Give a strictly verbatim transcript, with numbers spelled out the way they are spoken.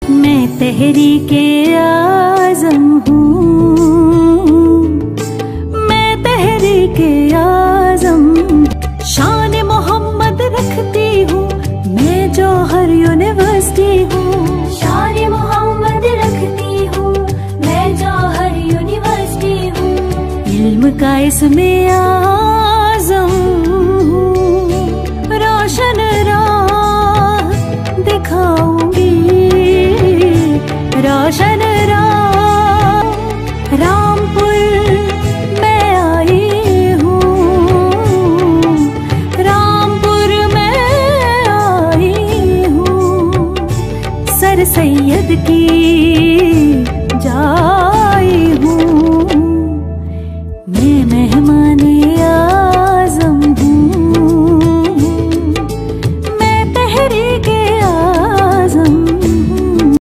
मैं तहरीके आज़म हूँ, मैं तहरीके आज़म। शान मोहम्मद रखती हूँ, मैं जौहर यूनिवर्सिटी हूँ। शान मोहम्मद रखती हूँ, मैं जौहर यूनिवर्सिटी हूँ। इल्म का इसमें आज़म हूँ, रोशन राह दिखाऊंगी, रोशन राह। रामपुर मैं आई हूँ, रामपुर मैं आई हूँ। सर सैयद की जाई हूँ।